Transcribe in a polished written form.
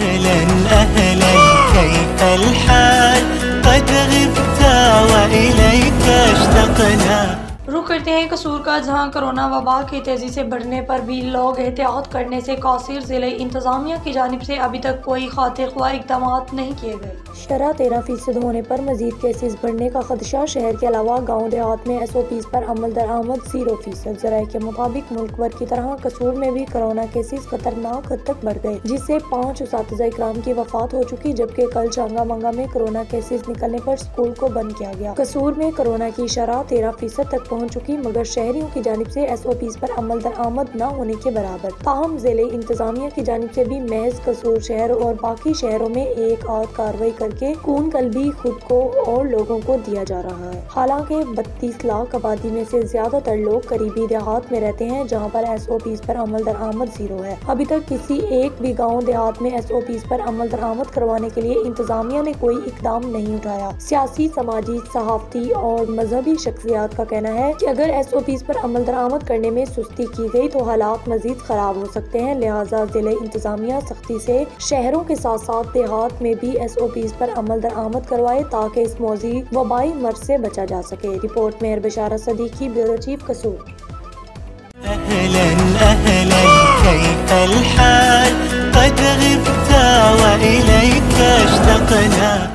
أهلا أهلا كيف الحال قد غبت وإليك اشتقنا. رخ کرتے ہیں قصور کا، جہاں کرونا وبا کے تیزی سے بڑھنے پر بھی لوگ احتیاط کرنے سے قاصر. ضلع انتظامیہ کی جانب سے ابھی تک کوئی خاطر خواہ اقدامات نہیں کیے گئے. شرح 13% ہونے پر مزید کیسز بڑھنے کا خدشہ. شہر کے علاوہ گاؤں دیہات میں SOPs پر عمل درآمد 0%. ذرائع کے مطابق ملک بھر کی طرح قصور میں بھی کرونا کیسز خطرناک حد تک بڑھ گئے، جس سے 5 اساتذہ اکرام کی وفات ہو چکی، جبکہ کل چانگا منگا میں کرونا کیسز نکلنے پر اسکول کو بند کیا گیا. قصور میں کرونا کی شرح 13% تک پہنچ چکی، مگر شہریوں کی جانب سے SOPs پر عمل درآمد نہ ہونے کے برابر. تاہم ضلع انتظامیہ کی جانب سے بھی محض قصور شہر اور باقی شہروں میں ایک آدھ کارروائی کر کے خون قلبی خود کو اور لوگوں کو دیا جا رہا ہے. حالانکہ 32 لاکھ آبادی میں سے زیادہ تر لوگ قریبی دیہات میں رہتے ہیں، جہاں پر SOPs پر عمل درآمد 0 ہے. ابھی تک کسی ایک بھی گاؤں دیہات میں SOPs پر عمل درآمد کروانے کے لیے انتظامیہ نے کوئی اقدام نہیں اٹھایا. سیاسی، سماجی، صحافتی اور مذہبی شخصیات کا کہنا ہے کہ اگر SOPs پر عمل درآمد کرنے میں سستی کی گئی تو حالات مزید خراب ہو سکتے ہیں. لہٰذا ضلع انتظامیہ سختی سے شہروں کے ساتھ ساتھ دیہات میں بھی SOPs پر عمل درآمد کروائے تاکہ اس موذی وبائی مرض سے بچا جا سکے. رپورٹ مہر بشارت صدیقی، بیورو چیف، قصور. أهلا أهلا كيف الحال قد غبت وإليك اشتقنا.